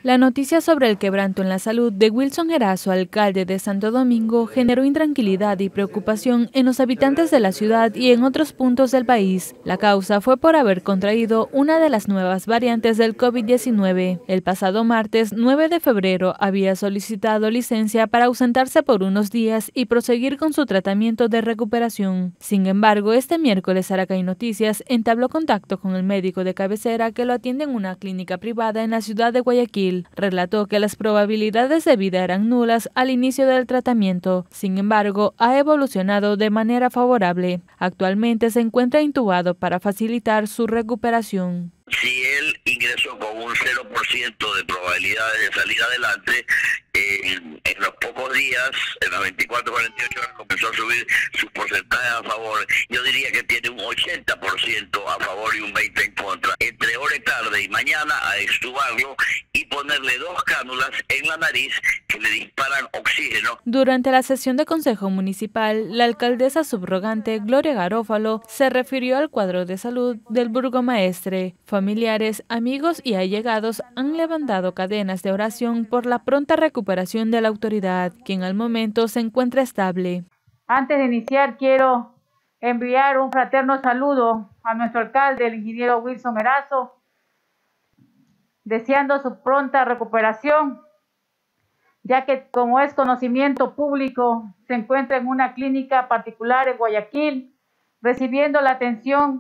La noticia sobre el quebranto en la salud de Wilson Erazo, alcalde de Santo Domingo, generó intranquilidad y preocupación en los habitantes de la ciudad y en otros puntos del país. La causa fue por haber contraído una de las nuevas variantes del COVID-19. El pasado martes 9 de febrero había solicitado licencia para ausentarse por unos días y proseguir con su tratamiento de recuperación. Sin embargo, este miércoles Aracay Noticias entabló contacto con el médico de cabecera que lo atiende en una clínica privada en la ciudad de Guayaquil. Relató que las probabilidades de vida eran nulas al inicio del tratamiento. Sin embargo, ha evolucionado de manera favorable. Actualmente se encuentra intubado para facilitar su recuperación. Si él ingresó con un 0% de probabilidades de salir adelante, en los pocos días, en las 24, 48 horas, comenzó a subir sus porcentajes a favor. Yo diría que tiene un 80% a favor y un 20% en contra. Entre hora y tarde y mañana a extubarlo y ponerle 2 cánulas en la nariz que le disparan oxígeno. Durante la sesión de Consejo Municipal, la alcaldesa subrogante Gloria Garófalo se refirió al cuadro de salud del burgomaestre. Familiares, amigos y allegados han levantado cadenas de oración por la pronta recuperación de la autoridad, quien al momento se encuentra estable. Antes de iniciar, quiero enviar un fraterno saludo a nuestro alcalde, el ingeniero Wilson Erazo, deseando su pronta recuperación, ya que, como es conocimiento público, se encuentra en una clínica particular en Guayaquil, recibiendo la atención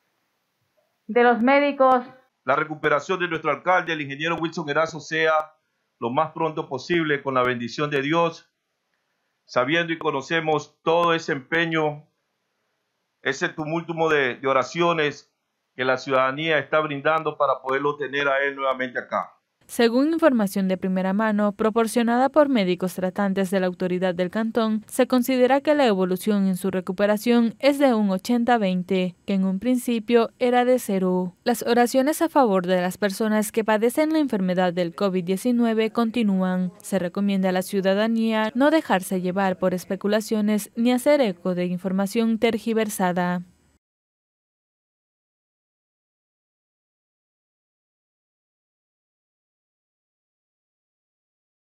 de los médicos. La recuperación de nuestro alcalde, el ingeniero Wilson Erazo, sea lo más pronto posible con la bendición de Dios, sabiendo y conocemos todo ese empeño, ese tumulto de oraciones que la ciudadanía está brindando para poderlo tener a él nuevamente acá. Según información de primera mano proporcionada por médicos tratantes de la autoridad del cantón, se considera que la evolución en su recuperación es de un 80-20, que en un principio era de 0. Las oraciones a favor de las personas que padecen la enfermedad del COVID-19 continúan. Se recomienda a la ciudadanía no dejarse llevar por especulaciones ni hacer eco de información tergiversada.